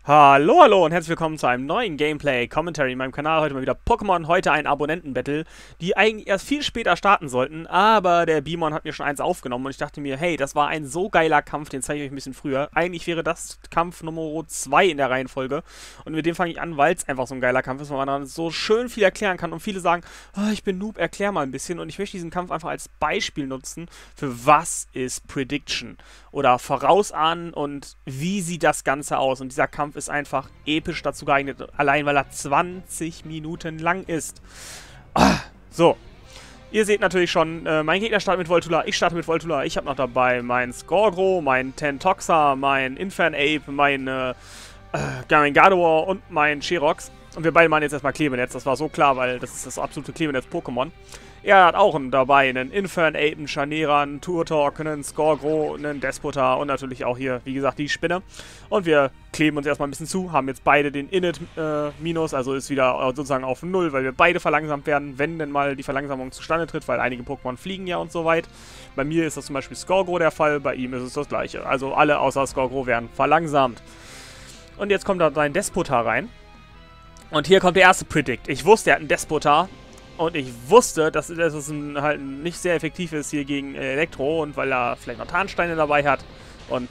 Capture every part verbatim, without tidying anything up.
Hallo, hallo und herzlich willkommen zu einem neuen Gameplay-Commentary in meinem Kanal. Heute mal wieder Pokémon, heute ein Abonnenten-Battle, die eigentlich erst viel später starten sollten, aber der Bimon hat mir schon eins aufgenommen und ich dachte mir, hey, das war ein so geiler Kampf, den zeige ich euch ein bisschen früher. Eigentlich wäre das Kampf Nummer zwei in der Reihenfolge und mit dem fange ich an, weil es einfach so ein geiler Kampf ist, weil man dann so schön viel erklären kann und viele sagen, oh, ich bin Noob, erklär mal ein bisschen, und ich möchte diesen Kampf einfach als Beispiel nutzen, für was ist Prediction oder Vorausahnen und wie sieht das Ganze aus, und dieser Kampf ist einfach episch dazu geeignet, allein weil er zwanzig Minuten lang ist. Ah, so, ihr seht natürlich schon, äh, mein Gegner startet mit Voltula, ich starte mit Voltula, ich habe noch dabei mein Scoregro, mein Tentoxa, mein Infernape, mein, äh, äh, mein Gardevoir und mein Sherox. Und wir beide machen jetzt erstmal Klebenetz, das war so klar, weil das ist das absolute Klebenetz-Pokémon. Er hat auch einen dabei, einen Infernape, einen Chanera, einen Turtok, einen Scoregro, einen Despota und natürlich auch hier, wie gesagt, die Spinne. Und wir kleben uns erstmal ein bisschen zu, haben jetzt beide den Init-Minus, äh, also ist wieder sozusagen auf null, weil wir beide verlangsamt werden, wenn denn mal die Verlangsamung zustande tritt, weil einige Pokémon fliegen ja und so weit. Bei mir ist das zum Beispiel Scoregro der Fall, bei ihm ist es das gleiche. Also alle außer Scoregro werden verlangsamt. Und jetzt kommt da sein Despota rein. Und hier kommt der erste Predict. Ich wusste, er hat einen Despota. Und ich wusste, dass, dass es ein, halt nicht sehr effektiv ist hier gegen Elektro. Und weil er vielleicht noch Tarnsteine dabei hat. Und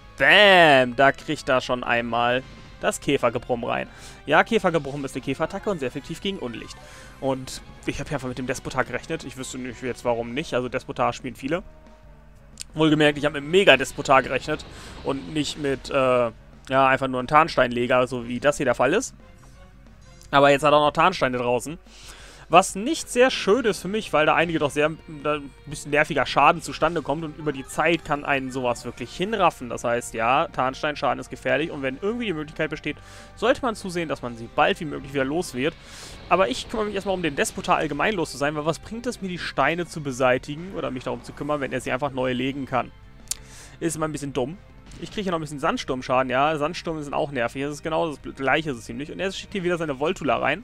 bam, da kriegt er schon einmal das Käfergebrumm rein. Ja, Käfergebrumm ist eine Käferattacke und sehr effektiv gegen Unlicht. Und ich habe hier einfach mit dem Despota gerechnet. Ich wüsste nicht jetzt warum nicht. Also Despota spielen viele. Wohlgemerkt, ich habe mit Mega-Despota gerechnet. Und nicht mit, äh, ja, einfach nur einen Tarnsteinleger, so wie das hier der Fall ist. Aber jetzt hat er auch noch Tarnsteine draußen. Was nicht sehr schön ist für mich, weil da einige doch sehr da ein bisschen nerviger Schaden zustande kommt und über die Zeit kann einen sowas wirklich hinraffen. Das heißt, ja, Tarnsteinschaden ist gefährlich und wenn irgendwie die Möglichkeit besteht, sollte man zusehen, dass man sie bald wie möglich wieder los wird. Aber ich kümmere mich erstmal um den Despota allgemein los zu sein, weil was bringt es mir, die Steine zu beseitigen oder mich darum zu kümmern, wenn er sie einfach neu legen kann? Ist immer ein bisschen dumm. Ich kriege hier noch ein bisschen Sandsturmschaden, ja, Sandsturm sind auch nervig, das ist genau das gleiche so ziemlich. Und er schickt hier wieder seine Voltula rein.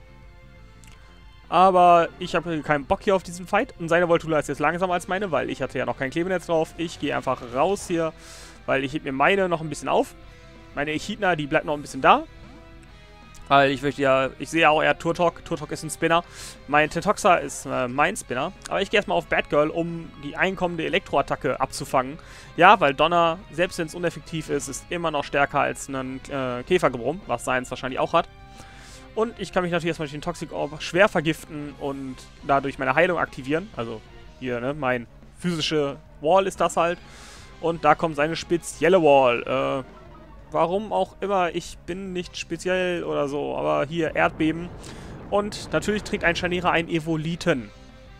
Aber ich habe keinen Bock hier auf diesen Fight. Und seine Voltula ist jetzt langsamer als meine, weil ich hatte ja noch kein Klebenetz drauf. Ich gehe einfach raus hier, weil ich heb mir meine noch ein bisschen auf. Meine Echidna, die bleibt noch ein bisschen da. Weil ich möchte ja, ich sehe ja auch eher Turtok. Turtok ist ein Spinner. Mein Tentoxa ist äh, mein Spinner. Aber ich gehe erstmal auf Batgirl, um die einkommende Elektroattacke abzufangen. Ja, weil Donner, selbst wenn es uneffektiv ist, ist immer noch stärker als ein äh, Käfergebrumm, was seins wahrscheinlich auch hat. Und ich kann mich natürlich erstmal durch den Toxic Orb schwer vergiften und dadurch meine Heilung aktivieren. Also hier, ne, mein physische Wall ist das halt. Und da kommt seine spezielle Wall. Äh, warum auch immer, ich bin nicht speziell oder so, aber hier Erdbeben. Und natürlich trägt ein Chanera einen Evoliten.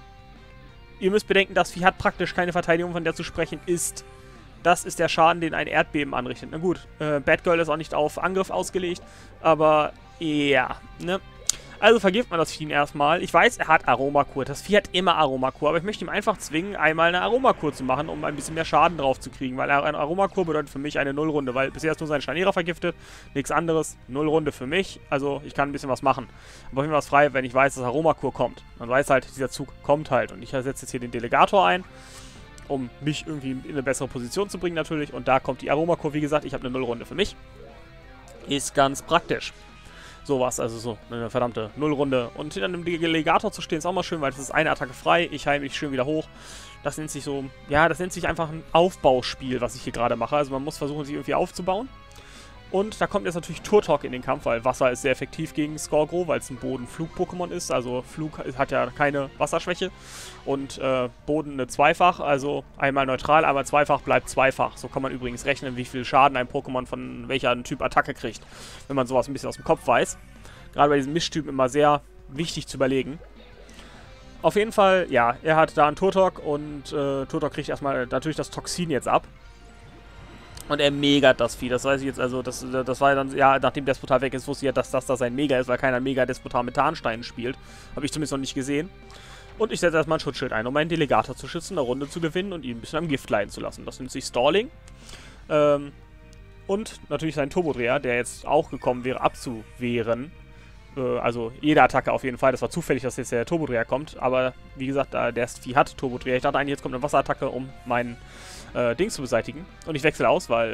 Ihr müsst bedenken, das Vieh hat praktisch keine Verteidigung, von der zu sprechen ist. Das ist der Schaden, den ein Erdbeben anrichtet. Na gut, äh, Batgirl ist auch nicht auf Angriff ausgelegt, aber ja, ne? Also vergift man das Vieh erstmal. Ich weiß, er hat Aromakur. Das Vieh hat immer Aromakur, aber ich möchte ihm einfach zwingen, einmal eine Aromakur zu machen, um ein bisschen mehr Schaden drauf zu kriegen, weil eine Aromakur bedeutet für mich eine Nullrunde, weil bisher ist nur sein Chanera vergiftet, nichts anderes, Nullrunde für mich, also ich kann ein bisschen was machen. Aber ich mir was frei, wenn ich weiß, dass Aromakur kommt. Man weiß halt, dieser Zug kommt halt und ich setze jetzt hier den Delegator ein, um mich irgendwie in eine bessere Position zu bringen natürlich. Und da kommt die Aromakur, wie gesagt, ich habe eine Nullrunde für mich. Ist ganz praktisch. Sowas, also so eine verdammte Nullrunde. Und hinter einem Delegator zu stehen ist auch mal schön, weil das ist eine Attacke frei. Ich heile mich schön wieder hoch. Das nennt sich so, ja, das nennt sich einfach ein Aufbauspiel, was ich hier gerade mache. Also man muss versuchen, sich irgendwie aufzubauen. Und da kommt jetzt natürlich Turtok in den Kampf, weil Wasser ist sehr effektiv gegen Scoregro, weil es ein Boden-Flug-Pokémon ist. Also Flug hat ja keine Wasserschwäche. Und äh, Boden eine Zweifach, also einmal neutral, einmal zweifach bleibt zweifach. So kann man übrigens rechnen, wie viel Schaden ein Pokémon von welcher Typ Attacke kriegt, wenn man sowas ein bisschen aus dem Kopf weiß. Gerade bei diesen Mischtypen immer sehr wichtig zu überlegen. Auf jeden Fall, ja, er hat da einen Turtok und äh, Turtok kriegt erstmal natürlich das Toxin jetzt ab. Und er megert das Vieh. Das weiß ich jetzt, also, das, das war ja dann, ja, nachdem Despota weg ist, wusste ich ja, dass das da sein Mega ist, weil keiner Mega-Despota mit Tarnsteinen spielt. Habe ich zumindest noch nicht gesehen. Und ich setze erstmal ein Schutzschild ein, um meinen Delegator zu schützen, eine Runde zu gewinnen und ihn ein bisschen am Gift leiden zu lassen. Das nennt sich Stalling. Ähm, und natürlich sein Turbodreher, der jetzt auch gekommen wäre, abzuwehren. Äh, also jede Attacke auf jeden Fall. Das war zufällig, dass jetzt der Turbodreher kommt. Aber wie gesagt, da der Vieh hat Turbodreher. Ich dachte eigentlich, jetzt kommt eine Wasserattacke, um meinen äh, Dings zu beseitigen. Und ich wechsle aus, weil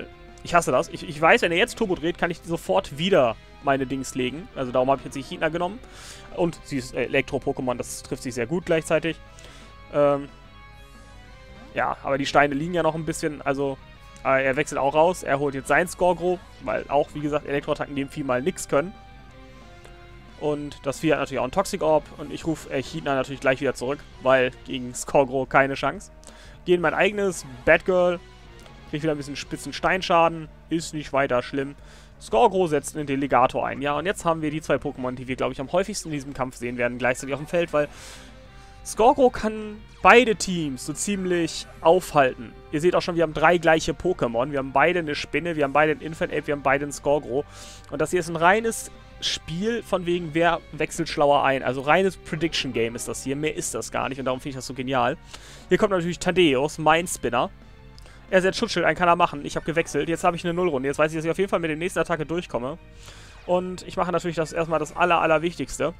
Ich hasse das. Ich, ich weiß, wenn er jetzt Turbo dreht, kann ich sofort wieder meine Dings legen. Also darum habe ich jetzt die Echidna genommen. Und sie ist Elektro-Pokémon, das trifft sich sehr gut gleichzeitig. Ähm, ja, aber die Steine liegen ja noch ein bisschen, also äh, er wechselt auch raus. Er holt jetzt sein Skorgro, weil auch, wie gesagt, Elektroattacken dem Vieh mal nix können. Und das Vieh hat natürlich auch einen Toxic Orb. Und ich rufe Echidna natürlich gleich wieder zurück, weil gegen Skorgro keine Chance. Gehe in mein eigenes Batgirl. Kriege wieder ein bisschen spitzen Steinschaden. Ist nicht weiter schlimm. Skorgro setzt einen Delegator ein. Ja, und jetzt haben wir die zwei Pokémon, die wir, glaube ich, am häufigsten in diesem Kampf sehen werden, gleichzeitig auf dem Feld, weil Skorgro kann beide Teams so ziemlich aufhalten. Ihr seht auch schon, wir haben drei gleiche Pokémon. Wir haben beide eine Spinne, wir haben beide einen Infant Ape, wir haben beide einen Skorgro. Und das hier ist ein reines Spiel von wegen, wer wechselt schlauer ein. Also reines Prediction Game ist das hier. Mehr ist das gar nicht und darum finde ich das so genial. Hier kommt natürlich Thaddeus, mein Spinner. Er setzt Schutzschild ein, kann er machen. Ich habe gewechselt. Jetzt habe ich eine Nullrunde. Jetzt weiß ich, dass ich auf jeden Fall mit der nächsten Attacke durchkomme. Und ich mache natürlich das erstmal das aller, allerwichtigste.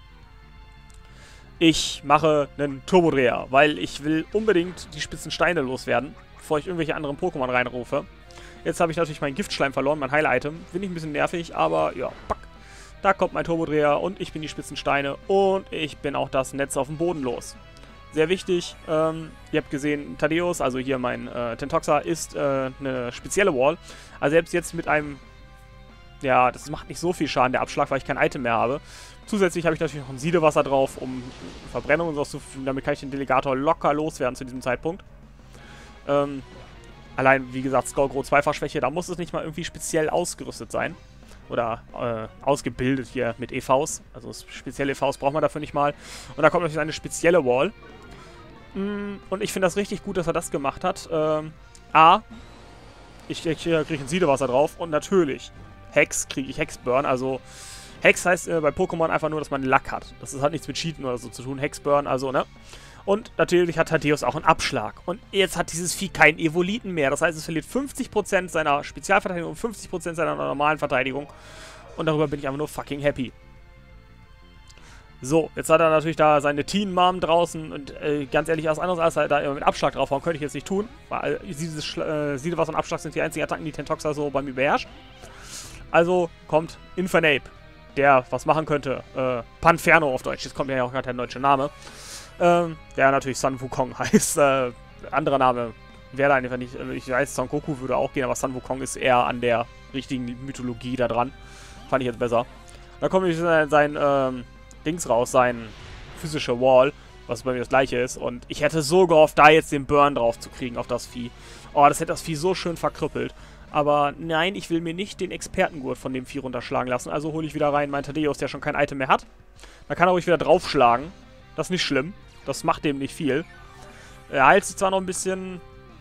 Ich mache einen Turbodreher, weil ich will unbedingt die spitzen Steine loswerden, bevor ich irgendwelche anderen Pokémon reinrufe. Jetzt habe ich natürlich meinen Giftschleim verloren, mein Heil-Item. Finde ich ein bisschen nervig, aber ja, pack. Da kommt mein Turbodreher und ich bin die spitzen Steine und ich bin auch das Netz auf dem Boden los. Sehr wichtig, ähm, ihr habt gesehen, Thaddeus, also hier mein äh, Tentoxa, ist äh, eine spezielle Wall. Also selbst jetzt mit einem, ja, das macht nicht so viel Schaden, der Abschlag, weil ich kein Item mehr habe. Zusätzlich habe ich natürlich noch ein Siedewasser drauf, um Verbrennung und so auszuführen. Damit kann ich den Delegator locker loswerden zu diesem Zeitpunkt. Ähm, allein, wie gesagt, Skorgro Zweifachschwäche, da muss es nicht mal irgendwie speziell ausgerüstet sein. Oder äh, ausgebildet hier mit E Vs. Also spezielle E Vs braucht man dafür nicht mal. Und da kommt natürlich eine spezielle Wall. Und ich finde das richtig gut, dass er das gemacht hat. Ähm, A, ich, ich kriege ein Siedewasser drauf. Und natürlich, Hex kriege ich Hexburn. Also, Hex heißt äh, bei Pokémon einfach nur, dass man Lack hat. Das hat nichts mit Cheaten oder so zu tun. Hexburn, also, ne? Und natürlich hat Thaddeus auch einen Abschlag. Und jetzt hat dieses Vieh keinen Evoliten mehr. Das heißt, es verliert fünfzig Prozent seiner Spezialverteidigung und fünfzig Prozent seiner normalen Verteidigung. Und darüber bin ich einfach nur fucking happy. So, jetzt hat er natürlich da seine Teen Mom draußen und äh, ganz ehrlich, was anderes als da immer mit Abschlag draufhauen, könnte ich jetzt nicht tun. Weil äh, dieses äh, Siedewasser und Abschlag sind die einzigen Attacken, die Tentoxa so bei mir beherrscht. Also kommt Infant Ape, der was machen könnte. Äh, Panferno auf Deutsch, jetzt kommt ja auch gerade der deutsche Name. Ähm, der natürlich Sun Wukong heißt. Äh, anderer Name wäre da einfach nicht. Ich weiß, Son Goku würde auch gehen, aber Sun Wukong ist eher an der richtigen Mythologie da dran. Fand ich jetzt besser. Da kommt nämlich sein, sein ähm, Dings raus, sein physische Wall, was bei mir das gleiche ist. Und ich hätte so gehofft, da jetzt den Burn drauf zu kriegen auf das Vieh. Oh, das hätte das Vieh so schön verkrüppelt. Aber nein, ich will mir nicht den Expertengurt von dem Vieh runterschlagen lassen. Also hole ich wieder rein meinen Thaddeus, der schon kein Item mehr hat. Da kann er ruhig wieder draufschlagen. Das ist nicht schlimm. Das macht dem nicht viel. Er heilt sich zwar noch ein bisschen.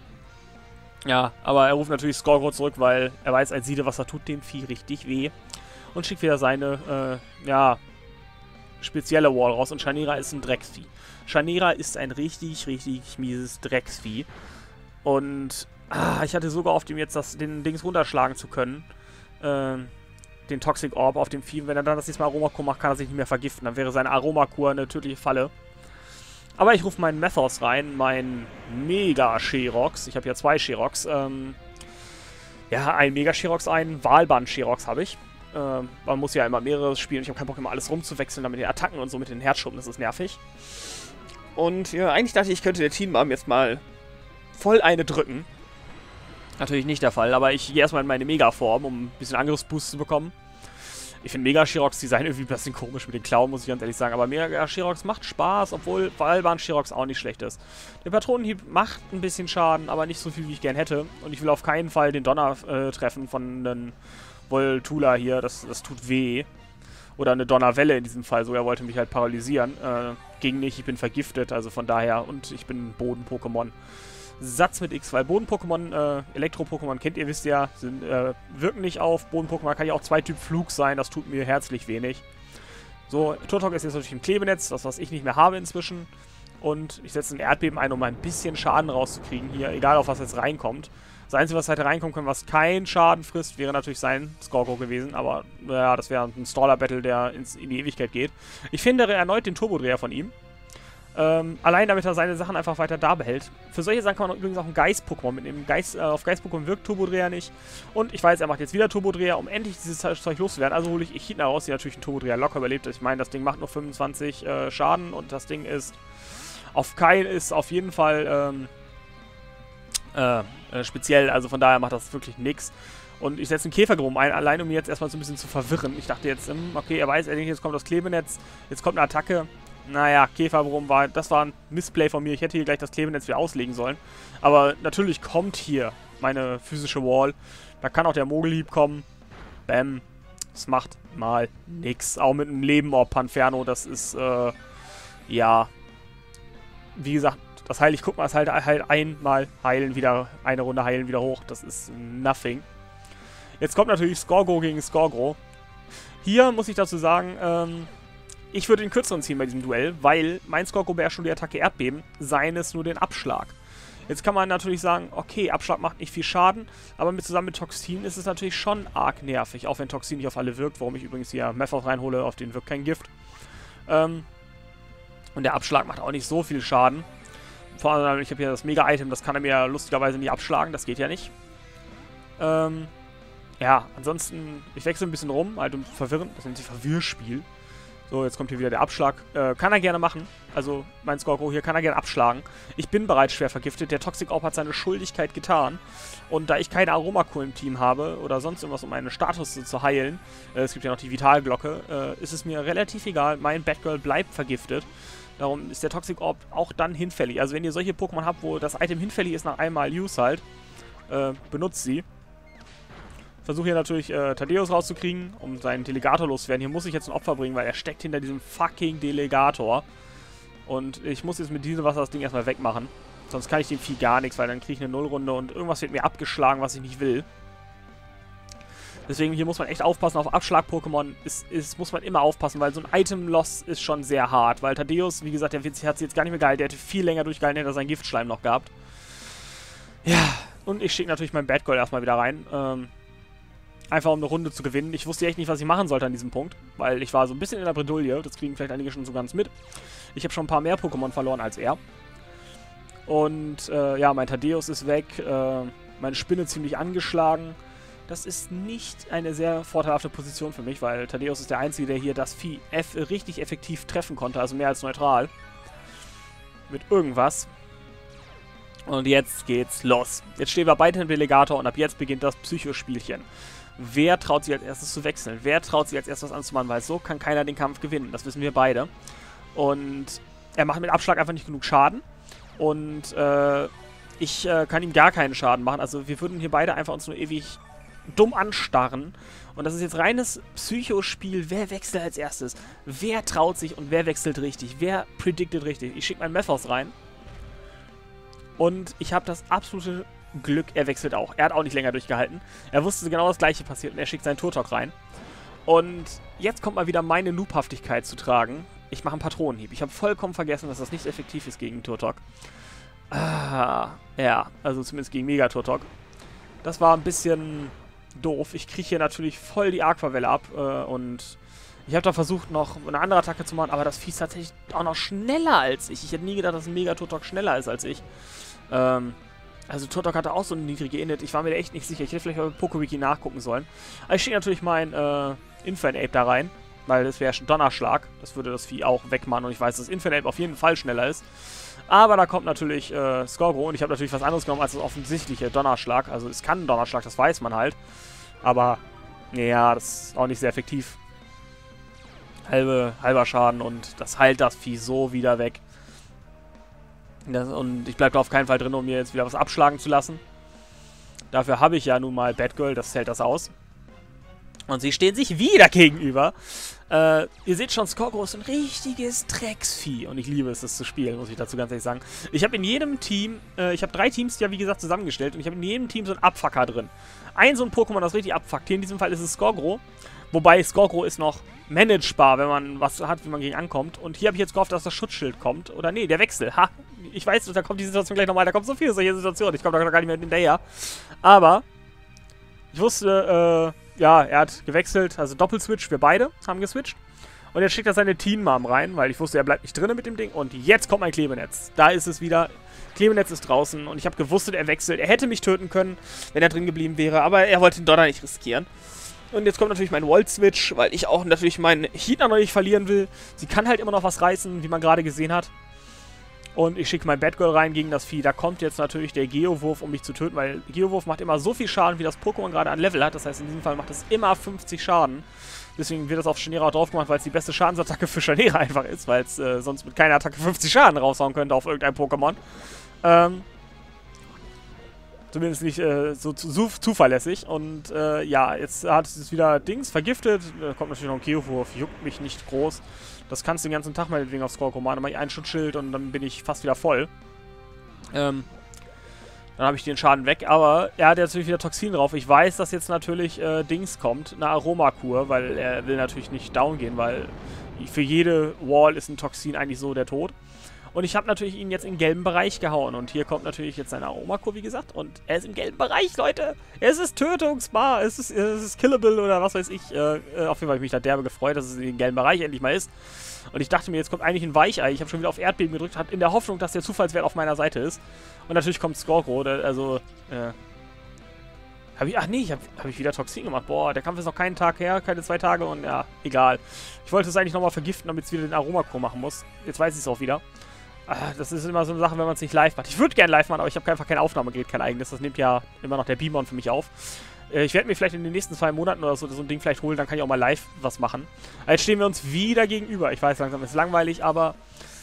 Ja, aber er ruft natürlich Skorgro zurück, weil er weiß, ein Siedewasser tut dem Vieh richtig weh. Und schickt wieder seine, äh, ja, spezielle Wall raus. Und Chanera ist ein Drecksvieh. Chanera ist ein richtig, richtig mieses Drecksvieh. Und ah, ich hatte sogar auf dem jetzt das, den Dings runterschlagen zu können. Ähm, den Toxic Orb auf dem Vieh. Wenn er dann das nächste Mal Aromakur macht, kann er sich nicht mehr vergiften. Dann wäre seine Aromakur eine tödliche Falle. Aber ich rufe meinen Methos rein, mein Mega-Sherox. Ich habe ja zwei Sherox. Ähm, ja, ein Mega-Sherox, ein Walband-Sherox habe ich. Ähm, man muss ja immer mehrere spielen. Ich habe keinen Bock, immer alles rumzuwechseln, damit die Attacken und so mit den Herzschuppen. Das ist nervig. Und ja, eigentlich dachte ich, ich könnte der Teen Mom jetzt mal voll eine drücken. Natürlich nicht der Fall, aber ich gehe erstmal in meine Mega-Form, um ein bisschen Angriffsboost zu bekommen. Ich finde Mega-Sherox-Design irgendwie ein bisschen komisch mit den Klauen, muss ich ganz ehrlich sagen. Aber Mega-Sherox macht Spaß, obwohl Walband-Sherox auch nicht schlecht ist. Der Patronenhieb macht ein bisschen Schaden, aber nicht so viel, wie ich gern hätte. Und ich will auf keinen Fall den Donner äh, treffen von einem Voltula hier. Das, das tut weh. Oder eine Donnerwelle in diesem Fall. So, er wollte mich halt paralysieren. Äh, ging nicht, ich bin vergiftet, also von daher. Und ich bin Boden-Pokémon. Satz mit X, weil Boden-Pokémon, äh, Elektro-Pokémon kennt ihr, wisst ihr, sind, äh, wirken nicht auf. Boden-Pokémon kann ja auch zwei Typ Flug sein, das tut mir herzlich wenig. So, Turtok ist jetzt natürlich im Klebenetz, das was ich nicht mehr habe inzwischen. Und ich setze ein Erdbeben ein, um ein bisschen Schaden rauszukriegen hier, egal auf was jetzt reinkommt. Das Einzige, was hätte reinkommen können, was keinen Schaden frisst, wäre natürlich sein Skorgro gewesen, aber naja, das wäre ein Staller-Battle, der ins, in die Ewigkeit geht. Ich finde erneut den Turbodreher von ihm. Ähm, allein damit er seine Sachen einfach weiter da behält. Für solche Sachen kann man übrigens auch einen Geist-Pokémon mitnehmen. Geist, äh, auf Geist-Pokémon wirkt Turbodreher nicht. Und ich weiß, er macht jetzt wieder Turbodreher, um endlich dieses Zeug loszuwerden. Also hole ich Echidna raus, die natürlich einen Turbodreher locker überlebt. Ich meine, das Ding macht nur fünfundzwanzig äh, Schaden und das Ding ist auf Keil ist auf jeden Fall ähm, äh, äh, speziell. Also von daher macht das wirklich nichts. Und ich setze einen Käfergrom ein, allein um ihn jetzt erstmal so ein bisschen zu verwirren. Ich dachte jetzt, hm, okay, er weiß, er denkt, jetzt kommt das Klebenetz, jetzt kommt eine Attacke. Naja, Käferbrumm war, das war ein Missplay von mir. Ich hätte hier gleich das Klebenetz wieder auslegen sollen. Aber natürlich kommt hier meine physische Wall. Da kann auch der Mogelhieb kommen. Bäm. Das macht mal nix. Auch mit einem Leben-Orb Panferno, das ist, äh, ja. Wie gesagt, das Heil, ich guck mal, das halt, halt einmal heilen, wieder, eine Runde heilen, wieder hoch. Das ist nothing. Jetzt kommt natürlich Skorgo gegen Skorgro. Hier muss ich dazu sagen, ähm, ich würde den kürzeren ziehen bei diesem Duell, weil mein Skorgo beherrscht schon die Attacke Erdbeben, seines nur den Abschlag. Jetzt kann man natürlich sagen, okay, Abschlag macht nicht viel Schaden, aber mit, zusammen mit Toxin ist es natürlich schon arg nervig, auch wenn Toxin nicht auf alle wirkt, warum ich übrigens hier Method reinhole, auf den wirkt kein Gift. Ähm, und der Abschlag macht auch nicht so viel Schaden. Vor allem, ich habe hier das Mega-Item, das kann er mir lustigerweise nicht abschlagen, das geht ja nicht. Ähm, ja, ansonsten, ich wechsle ein bisschen rum, halt um zu verwirren, das nennt sich Verwirrspiel. So, jetzt kommt hier wieder der Abschlag. Äh, kann er gerne machen. Also, mein Skorgo hier kann er gerne abschlagen. Ich bin bereits schwer vergiftet. Der Toxic Orb hat seine Schuldigkeit getan. Und da ich keine Aromakur im Team habe oder sonst irgendwas, um meinen Status zu heilen, äh, es gibt ja noch die Vitalglocke, äh, ist es mir relativ egal. Mein Batgirl bleibt vergiftet. Darum ist der Toxic Orb auch dann hinfällig. Also, wenn ihr solche Pokémon habt, wo das Item hinfällig ist nach einmal Use halt, äh, benutzt sie. Versuche hier natürlich äh, Thaddeus rauszukriegen, um seinen Delegator loszuwerden. Hier muss ich jetzt ein Opfer bringen, weil er steckt hinter diesem fucking Delegator. Und ich muss jetzt mit diesem Wasser das Ding erstmal wegmachen. Sonst kann ich dem Vieh gar nichts, weil dann kriege ich eine Nullrunde und irgendwas wird mir abgeschlagen, was ich nicht will. Deswegen hier muss man echt aufpassen auf Abschlag-Pokémon. Ist, ist, muss man immer aufpassen, weil so ein Item-Loss ist schon sehr hart. Weil Thaddeus, wie gesagt, der hat sie jetzt gar nicht mehr geheilt. Der hätte viel länger durchgehalten, hätte er seinen Giftschleim noch gehabt. Ja, und ich schicke natürlich meinen Batgirl erstmal wieder rein. Ähm... Einfach um eine Runde zu gewinnen. Ich wusste echt nicht, was ich machen sollte an diesem Punkt, weil ich war so ein bisschen in der Bredouille. Das kriegen vielleicht einige schon so ganz mit. Ich habe schon ein paar mehr Pokémon verloren als er. Und äh, ja, mein Thaddeus ist weg. Äh, meine Spinne ziemlich angeschlagen. Das ist nicht eine sehr vorteilhafte Position für mich, weil Thaddeus ist der Einzige, der hier das Vieh eff richtig effektiv treffen konnte. Also mehr als neutral. Mit irgendwas. Und jetzt geht's los. Jetzt stehen wir beide im Delegator und ab jetzt beginnt das Psychospielchen. Wer traut sich als erstes zu wechseln? Wer traut sich als erstes anzumachen? Weil so kann keiner den Kampf gewinnen. Das wissen wir beide. Und er macht mit Abschlag einfach nicht genug Schaden. Und äh, ich äh, kann ihm gar keinen Schaden machen. Also wir würden hier beide einfach uns nur ewig dumm anstarren. Und das ist jetzt reines Psychospiel. Wer wechselt als erstes? Wer traut sich und wer wechselt richtig? Wer predicted richtig? Ich schicke meinen Methos rein. Und ich habe das absolute Glück, er wechselt auch. Er hat auch nicht länger durchgehalten. Er wusste genau das gleiche passiert und er schickt seinen Turtok rein. Und jetzt kommt mal wieder meine Noobhaftigkeit zu tragen. Ich mache einen Patronenhieb. Ich habe vollkommen vergessen, dass das nicht effektiv ist gegen Turtok. Ah, ja, also zumindest gegen Mega-Turtok. Das war ein bisschen doof. Ich kriege hier natürlich voll die Aquavelle ab äh, und ich habe da versucht, noch eine andere Attacke zu machen, aber das Vieh ist tatsächlich auch noch schneller als ich. Ich hätte nie gedacht, dass ein Mega-Turtok schneller ist als ich. Ähm... Also Turtok hatte auch so eine niedrige Init. Ich war mir da echt nicht sicher. Ich hätte vielleicht mal mit PokeWiki nachgucken sollen. Aber ich schicke natürlich meinen äh, Infernape da rein. Weil das wäre schon Donnerschlag. Das würde das Vieh auch wegmachen. Und ich weiß, dass Infernape auf jeden Fall schneller ist. Aber da kommt natürlich äh, Skorgo. Und ich habe natürlich was anderes genommen als das offensichtliche Donnerschlag. Also es kann ein Donnerschlag, das weiß man halt. Aber, naja, das ist auch nicht sehr effektiv. Halbe, halber Schaden und das heilt das Vieh so wieder weg. Das, und ich bleibe da auf keinen Fall drin, um mir jetzt wieder was abschlagen zu lassen. Dafür habe ich ja nun mal Batgirl, das hält das aus. Und sie stehen sich wieder gegenüber. Äh, ihr seht schon, Skorgo ist ein richtiges Drecksvieh. Und ich liebe es, das zu spielen, muss ich dazu ganz ehrlich sagen. Ich habe in jedem Team, äh, ich habe drei Teams, ja wie gesagt, zusammengestellt. Und ich habe in jedem Team so einen Abfucker drin. Ein so ein Pokémon, das richtig abfuckt. Hier in diesem Fall ist es Skorgo. Wobei Skorgo ist noch managebar, wenn man was hat, wie man gegen ankommt. Und hier habe ich jetzt gehofft, dass das Schutzschild kommt. Oder nee, der Wechsel. Ha! Ich weiß, da kommt die Situation gleich nochmal. Da kommt so viele solche Situationen. Ich komme da gar nicht mehr hinterher. Aber ich wusste, äh, ja, er hat gewechselt. Also Doppelswitch. Wir beide haben geswitcht. Und jetzt schickt er seine Teen Mom rein, weil ich wusste, er bleibt nicht drinnen mit dem Ding. Und jetzt kommt mein Klebenetz. Da ist es wieder. Klebenetz ist draußen und ich habe gewusst, er wechselt. Er hätte mich töten können, wenn er drin geblieben wäre, aber er wollte den Donner nicht riskieren. Und jetzt kommt natürlich mein Volt-Switch, weil ich auch natürlich meinen Heatner noch nicht verlieren will. Sie kann halt immer noch was reißen, wie man gerade gesehen hat. Und ich schicke mein Batgirl rein gegen das Vieh. Da kommt jetzt natürlich der Geowurf, um mich zu töten, weil Geowurf macht immer so viel Schaden, wie das Pokémon gerade an Level hat. Das heißt, in diesem Fall macht es immer fünfzig Schaden. Deswegen wird das auf Scharnira drauf gemacht, weil es die beste Schadensattacke für Scharnira einfach ist, weil es äh, sonst mit keiner Attacke fünfzig Schaden raushauen könnte auf irgendein Pokémon. Ähm, zumindest nicht äh, so zu, zuverlässig. Und äh, ja, jetzt hat es wieder Dings vergiftet. Da kommt natürlich noch ein Geowurf, juckt mich nicht groß. Das kannst du den ganzen Tag meinetwegen aufs Score-Command. Dann mache ich ein Schutzschild und dann bin ich fast wieder voll. Ähm, dann habe ich den Schaden weg. Aber er hat jetzt natürlich wieder Toxin drauf. Ich weiß, dass jetzt natürlich äh, Dings kommt, eine Aromakur, weil er will natürlich nicht down gehen, weil für jede Wall ist ein Toxin eigentlich so der Tod. Und ich habe natürlich ihn jetzt im gelben Bereich gehauen. Und hier kommt natürlich jetzt seine Aromakur, wie gesagt. Und er ist im gelben Bereich, Leute. Es ist tötungsbar. Es ist, es ist killable oder was weiß ich. Äh, auf jeden Fall habe ich mich da derbe gefreut, dass es im gelben Bereich endlich mal ist. Und ich dachte mir, jetzt kommt eigentlich ein Weichei. Ich habe schon wieder auf Erdbeben gedrückt, in der Hoffnung, dass der Zufallswert auf meiner Seite ist. Und natürlich kommt Skorgro. Also, äh... Hab ich, ach nee, ich habe hab ich wieder Toxin gemacht. Boah, der Kampf ist noch keinen Tag her, keine zwei Tage und ja, egal. Ich wollte es eigentlich nochmal vergiften, damit es wieder den Aromakur machen muss. Jetzt weiß ich es auch wieder. Ah, das ist immer so eine Sache, wenn man es nicht live macht. Ich würde gerne live machen, aber ich habe einfach kein Aufnahmegerät, kein eigenes. Das nimmt ja immer noch der Beamer für mich auf. Äh, ich werde mir vielleicht in den nächsten zwei Monaten oder so, so ein Ding vielleicht holen, dann kann ich auch mal live was machen. Aber jetzt stehen wir uns wieder gegenüber. Ich weiß, langsam ist langweilig, aber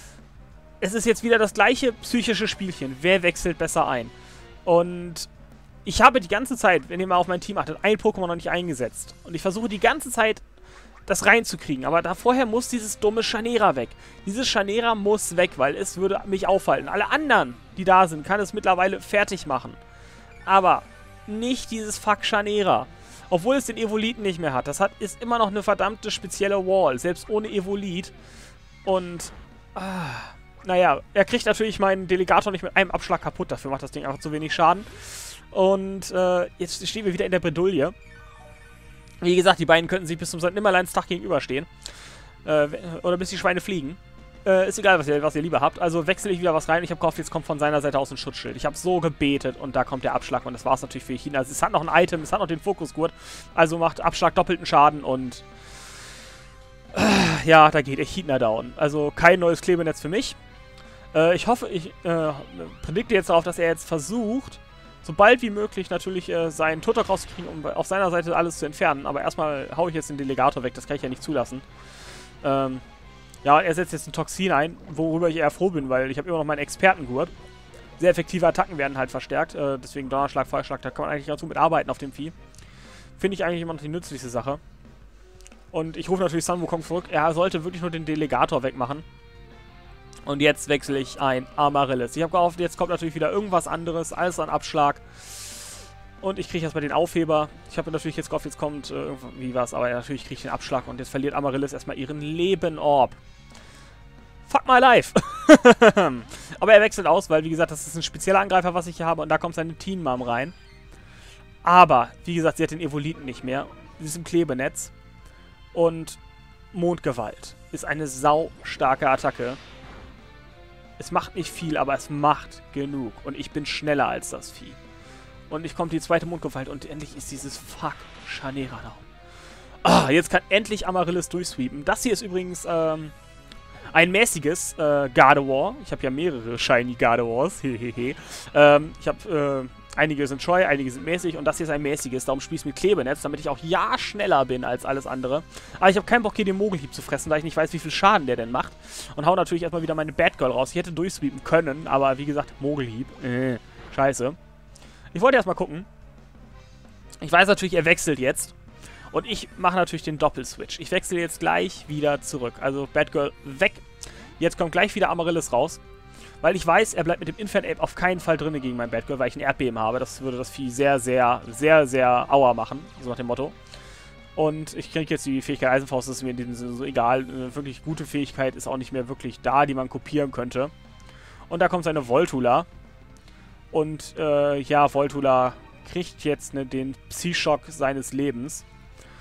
es ist jetzt wieder das gleiche psychische Spielchen. Wer wechselt besser ein? Und ich habe die ganze Zeit, wenn ihr mal auf mein Team achtet, ein Pokémon noch nicht eingesetzt. Und ich versuche die ganze Zeit, das reinzukriegen. Aber da vorher muss dieses dumme Scharnira weg. Dieses Scharnira muss weg, weil es würde mich aufhalten. Alle anderen, die da sind, kann es mittlerweile fertig machen. Aber nicht dieses Fuck Scharnira. Obwohl es den Evolit nicht mehr hat. Das hat, ist immer noch eine verdammte spezielle Wall. Selbst ohne Evolit. Und, ah, naja, er kriegt natürlich meinen Delegator nicht mit einem Abschlag kaputt. Dafür macht das Ding einfach zu wenig Schaden. Und äh, jetzt stehen wir wieder in der Bredouille. Wie gesagt, die beiden könnten sich bis zum Sankt Nimmerleinstag gegenüberstehen. Äh, oder bis die Schweine fliegen. Äh, ist egal, was ihr, was ihr lieber habt. Also wechsle ich wieder was rein. Ich habe gehofft, jetzt kommt von seiner Seite aus ein Schutzschild. Ich habe so gebetet und da kommt der Abschlag. Und das war es natürlich für China. Also, es hat noch ein Item, es hat noch den Fokusgurt. Also macht Abschlag doppelten Schaden und... Äh, ja, da geht Echidna down. Also kein neues Klebenetz für mich. Äh, ich hoffe, ich äh, predikte jetzt darauf, dass er jetzt versucht... so bald wie möglich natürlich äh, seinen Turtok rauszukriegen, um auf seiner Seite alles zu entfernen. Aber erstmal haue ich jetzt den Delegator weg, das kann ich ja nicht zulassen. Ähm, ja, er setzt jetzt ein Toxin ein, worüber ich eher froh bin, weil ich habe immer noch meinen Expertengurt. Sehr effektive Attacken werden halt verstärkt, äh, deswegen Donnerschlag, Feuerschlag, da kann man eigentlich ganz gut mit arbeiten auf dem Vieh. Finde ich eigentlich immer noch die nützlichste Sache. Und ich rufe natürlich Sun Wukong zurück, er sollte wirklich nur den Delegator wegmachen. Und jetzt wechsle ich ein Amaryllis. Ich habe gehofft, jetzt kommt natürlich wieder irgendwas anderes, alles an Abschlag. Und ich kriege erstmal den Aufheber. Ich habe natürlich jetzt gehofft, jetzt kommt äh, irgendwie was, aber ja, natürlich kriege ich den Abschlag. Und jetzt verliert Amaryllis erstmal ihren Lebenorb. Fuck my life. Aber er wechselt aus, weil, wie gesagt, das ist ein spezieller Angreifer, was ich hier habe. Und da kommt seine Teen Mom rein. Aber, wie gesagt, sie hat den Evoliten nicht mehr. Sie ist im Klebenetz. Und Mondgewalt ist eine saustarke Attacke. Es macht nicht viel, aber es macht genug. Und ich bin schneller als das Vieh. Und ich komme die zweite Mondgewalt und endlich ist dieses Fuck Scharnira da. Ah, jetzt kann endlich Amaryllis durchsweepen. Das hier ist übrigens ähm, ein mäßiges äh, Gardevoir. Ich habe ja mehrere Shiny Gardevoirs. Hehehe. ähm, ich habe... Äh, Einige sind scheu, einige sind mäßig und das hier ist ein mäßiges. Darum spiele ich mit Klebenetz, damit ich auch ja schneller bin als alles andere. Aber ich habe keinen Bock, hier den Mogelhieb zu fressen, da ich nicht weiß, wie viel Schaden der denn macht. Und hau natürlich erstmal wieder meine Batgirl raus. Ich hätte durchsweepen können, aber wie gesagt, Mogelhieb. Äh, scheiße. Ich wollte erstmal gucken. Ich weiß natürlich, er wechselt jetzt. Und ich mache natürlich den Doppelswitch. Ich wechsle jetzt gleich wieder zurück. Also Batgirl weg. Jetzt kommt gleich wieder Amaryllis raus. Weil ich weiß, er bleibt mit dem Infernape auf keinen Fall drin gegen mein Batgirl, weil ich ein Erdbeben habe. Das würde das Vieh sehr, sehr, sehr, sehr aua machen. So nach dem Motto. Und ich kriege jetzt die Fähigkeit Eisenfaust, das ist mir in diesem Sinne so egal. Eine wirklich gute Fähigkeit ist auch nicht mehr wirklich da, die man kopieren könnte. Und da kommt seine Voltula. Und äh, ja, Voltula kriegt jetzt ne, den Psyschock seines Lebens.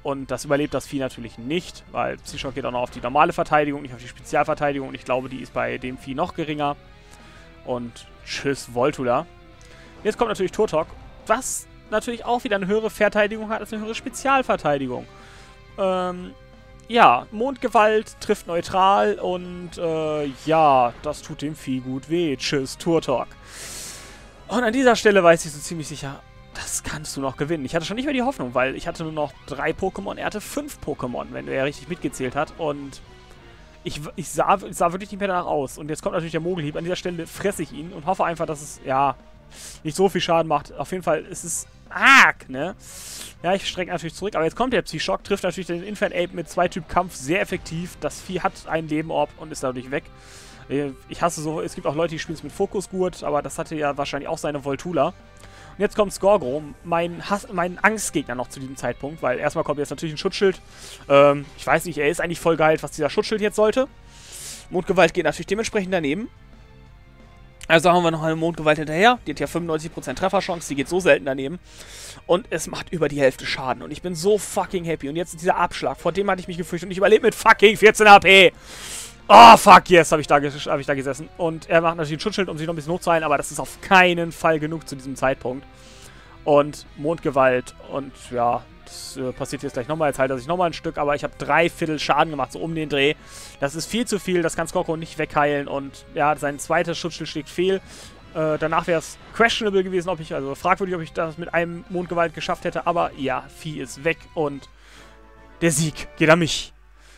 und das überlebt das Vieh natürlich nicht, weil Psyshock geht auch noch auf die normale Verteidigung, nicht auf die Spezialverteidigung und ich glaube, die ist bei dem Vieh noch geringer. Und tschüss, Voltula. Jetzt kommt natürlich Turtok, was natürlich auch wieder eine höhere Verteidigung hat als eine höhere Spezialverteidigung. Ähm, ja, Mondgewalt trifft neutral und äh, ja, das tut dem Vieh gut weh. Tschüss, Turtok. Und an dieser Stelle weiß ich so ziemlich sicher, das kannst du noch gewinnen. Ich hatte schon nicht mehr die Hoffnung, weil ich hatte nur noch drei Pokémon, er hatte fünf Pokémon, wenn er richtig mitgezählt hat. Und ich, ich, sah, ich sah wirklich nicht mehr danach aus. Und jetzt kommt natürlich der Mogelhieb. An dieser Stelle fresse ich ihn und hoffe einfach, dass es, ja, nicht so viel Schaden macht. Auf jeden Fall ist es arg, ne? Ja, ich strecke natürlich zurück. Aber jetzt kommt der Psyshock, trifft natürlich den Infernape Ape mit zwei Typ Kampf sehr effektiv. Das Vieh hat ein Leben-Orb und ist dadurch weg. Ich hasse so, es gibt auch Leute, die spielen es mit Fokusgurt, aber das hatte ja wahrscheinlich auch seine Voltula. Und jetzt kommt Skorgro, mein, Hass, mein Angstgegner noch zu diesem Zeitpunkt, weil erstmal kommt jetzt natürlich ein Schutzschild. Ähm, ich weiß nicht, er ist eigentlich voll geil, was dieser Schutzschild jetzt sollte. Mondgewalt geht natürlich dementsprechend daneben. Also haben wir noch eine Mondgewalt hinterher. Die hat ja fünfundneunzig Prozent Trefferchance, die geht so selten daneben. Und es macht über die Hälfte Schaden. Und ich bin so fucking happy. Und jetzt dieser Abschlag, vor dem hatte ich mich gefürchtet. Und ich überlebe mit fucking vierzehn H P. Oh, fuck yes, habe ich, da hab ich da gesessen. Und er macht natürlich ein Schutzschild, um sich noch ein bisschen hochzuheilen, aber das ist auf keinen Fall genug zu diesem Zeitpunkt. Und Mondgewalt und ja, das äh, passiert jetzt gleich nochmal. Jetzt heilt er sich nochmal ein Stück, aber ich habe drei Viertel Schaden gemacht, so um den Dreh. Das ist viel zu viel, das kann Skorgro nicht wegheilen und ja, sein zweites Schutzschild schlägt fehl. Äh, danach wäre es questionable gewesen, ob ich, also fragwürdig, ob ich das mit einem Mondgewalt geschafft hätte, aber ja, Vieh ist weg und der Sieg geht an mich.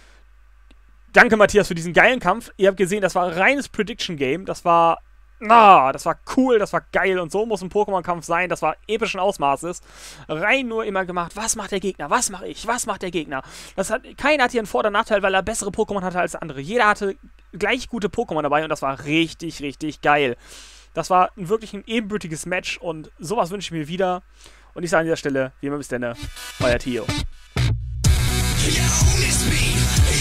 Danke, Matthias, für diesen geilen Kampf. Ihr habt gesehen, das war ein reines Prediction-Game. Das war, ah, das war cool, das war geil. Und so muss ein Pokémon-Kampf sein. Das war epischen Ausmaßes. Rein nur immer gemacht, was macht der Gegner? Was mache ich? Was macht der Gegner? Das hat, keiner hat hier einen Vor- oder Nachteil, weil er bessere Pokémon hatte als der andere. Jeder hatte gleich gute Pokémon dabei und das war richtig, richtig geil. Das war ein, wirklich ein ebenbürtiges Match und sowas wünsche ich mir wieder. Und ich sage an dieser Stelle, wie immer bis denn, euer Tio.